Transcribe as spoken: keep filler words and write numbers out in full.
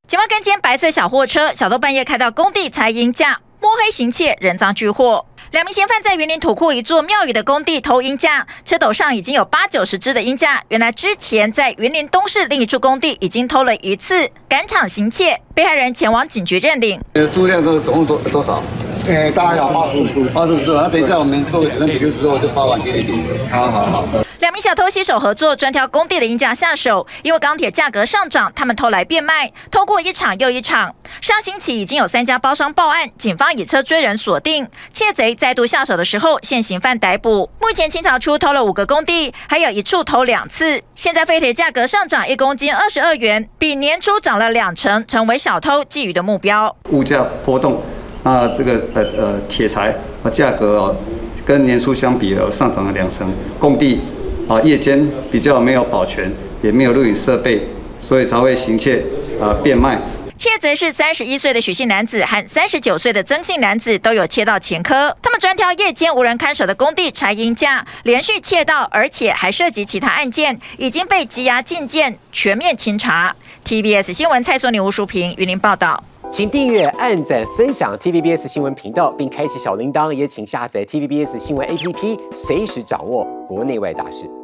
警方跟监白色小货车，小偷半夜开到工地才应价，摸黑行窃，人赃俱获。两名嫌犯在云林土库一座庙宇的工地偷鹰架，车斗上已经有八九十只的鹰架。原来之前在云林东市另一处工地已经偷了一次，赶场行窃。被害人前往警局认领。 数量都总共多多少？ 呃，大概有八十五只。 八十五只，那等一下我们做个简单比对之后就发完给你。 好好好。 两名小偷携手合作，专挑工地的鹰架下手。因为钢铁价格上涨，他们偷来变卖，偷过一场又一场。上星期已经有三家包商报案，警方以车追人锁定。窃贼再度下手的时候，现行犯逮捕。目前清查出偷了五个工地，还有一处偷两次。现在废铁价格上涨，一公斤二十二元，比年初涨了两成，成为小偷觊觎的目标。 物价波动，那这个呃呃铁材啊价格哦，跟年初相比哦上涨了两成，工地。 啊，夜间比较没有保全，也没有录影设备，所以才会行窃啊变卖。 窃贼是三十一岁的许姓男子和三十九岁的曾姓男子，都有窃盗前科。他们专挑夜间无人看守的工地拆鹰架，连续窃盗，而且还涉及其他案件，已经被羁押禁见，全面清查。T V B S 新闻蔡索尼、吴淑平云林报道。 请订阅、按赞、分享 T V B S 新闻频道，并开启小铃铛，也请下载 T V B S 新闻 A P P， 随时掌握国内外大事。